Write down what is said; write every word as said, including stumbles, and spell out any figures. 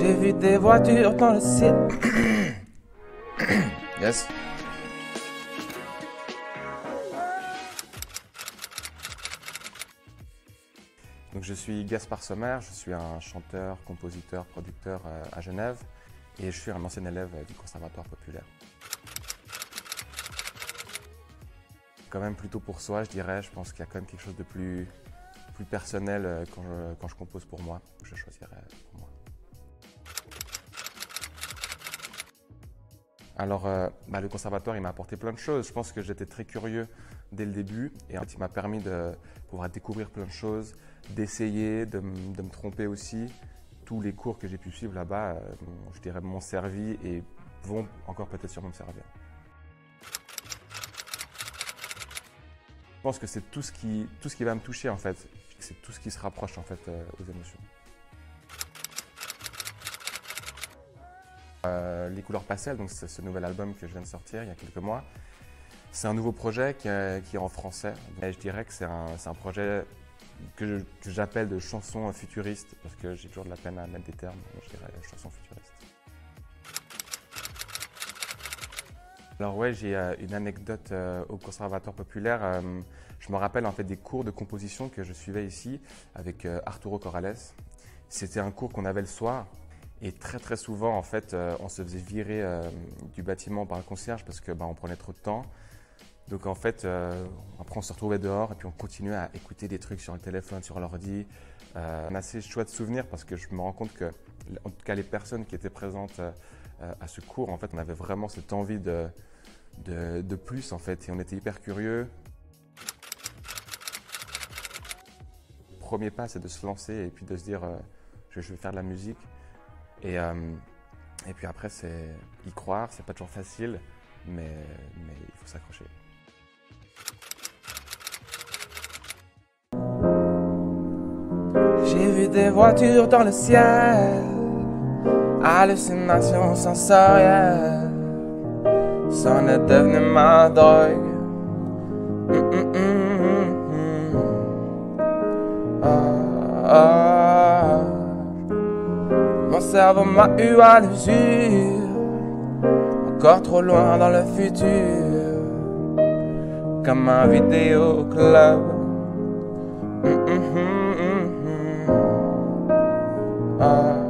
J'ai vu des voitures dans le ciel. Yes. Donc je suis Gaspard Sommer, je suis un chanteur, compositeur, producteur euh, à Genève et je suis un ancien élève euh, du Conservatoire populaire. Quand même plutôt pour soi, je dirais, je pense qu'il y a quand même quelque chose de plus, plus personnel euh, quand, je, quand je compose pour moi, que je choisirais pour moi. Alors, euh, bah, le conservatoire, il m'a apporté plein de choses. Je pense que j'étais très curieux dès le début et en fait, il m'a permis de pouvoir découvrir plein de choses, d'essayer, de, de me tromper aussi. Tous les cours que j'ai pu suivre là-bas, euh, je dirais, m'ont servi et vont encore peut-être sûrement me servir. Je pense que c'est tout ce qui, tout ce qui va me toucher en fait. C'est tout ce qui se rapproche en fait euh, aux émotions. Euh, Les Couleurs Pastel, donc c'est ce nouvel album que je viens de sortir il y a quelques mois. C'est un nouveau projet qui est, qui est en français. Et je dirais que c'est un, un projet que j'appelle de chansons futuristes parce que j'ai toujours de la peine à mettre des termes. Je dirais chansons futuristes. Alors ouais, j'ai euh, une anecdote euh, au Conservatoire populaire. Euh, je me rappelle en fait des cours de composition que je suivais ici avec euh, Arturo Corrales. C'était un cours qu'on avait le soir. Et très très souvent, en fait, euh, on se faisait virer euh, du bâtiment par le concierge parce que bah, on prenait trop de temps. Donc en fait, euh, après on se retrouvait dehors et puis on continuait à écouter des trucs sur le téléphone, sur l'ordi. Euh, un assez chouette souvenir parce que je me rends compte que, en tout cas les personnes qui étaient présentes euh, à ce cours, en fait, on avait vraiment cette envie de, de, de plus en fait et on était hyper curieux. Le premier pas, c'est de se lancer et puis de se dire euh, je, je vais faire de la musique. Et, euh, et puis après, c'est y croire, c'est pas toujours facile, mais, mais il faut s'accrocher. J'ai vu des voitures dans le ciel, hallucinations sensorielles, c'en est devenu ma drogue. Mm -mm -mm -mm. Ah, ah. Mon cerveau m'a eu à l'usure, encore trop loin dans le futur, comme un vidéoclub. Mm -mm -mm -mm. Ah.